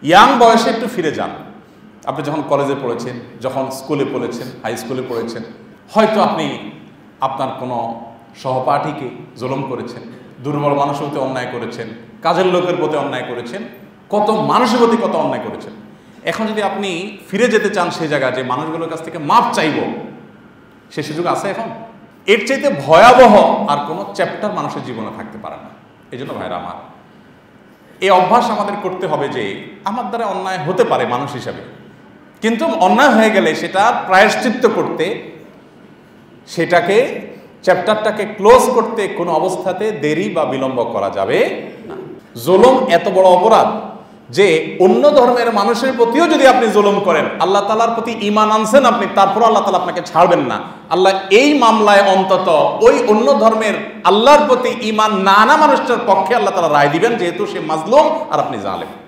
Young বয়সে একটু ফিরে যান। আপনি যখন কলেজে পড়েছেন, যখন স্কুলে পড়েছেন, হাই স্কুলে পড়েছেন, হয়তো আপনি আপনার কোনো সহপাঠীকে জুলুম করেছেন, দুর্বল মানুষের প্রতি অন্যায় করেছেন, কাজের লোকের প্রতি অন্যায় করেছেন, কত মানুষের প্রতি কত অন্যায় করেছেন। এখন যদি আপনি ফিরে যেতে চান সেই জায়গায় যে মানুষগুলোর কাছ থেকে মাপ চাইব, সে সুযোগ আছে এখন? এর চাইতে ভয়াবহ আর কোনো চ্যাপ্টার মানুষের জীবনে থাকতে পারে না। এই জন্য ভাইরা আমার, এই অভ্যাস আমাদের করতে হবে যে আমার দ্বারা অন্যায় হতে পারে মানুষ হিসাবে, কিন্তু অন্যায় হয়ে গেলে সেটা প্রায়শ্চিত্ত করতে, সেটাকে চ্যাপ্টারটাকে ক্লোজ করতে কোনো অবস্থাতে দেরি বা বিলম্ব করা যাবে না। জুলুম এত বড় অপরাধ যে অন্য ধর্মের মানুষের প্রতিও যদি আপনি জুলুম করেন, আল্লাহ তাআলার প্রতি ঈমান আনছেন আপনি, তারপর আল্লাহ তাআলা আপনাকে ছাড়বেন না। আল্লাহ এই মামলায় অন্তত ওই অন্য ধর্মের আল্লাহর প্রতি ঈমান না আনা মানুষটার পক্ষে আল্লাহ তাআলা রায় দিবেন, যেহেতু সে মাজলুম আর আপনি জালেম।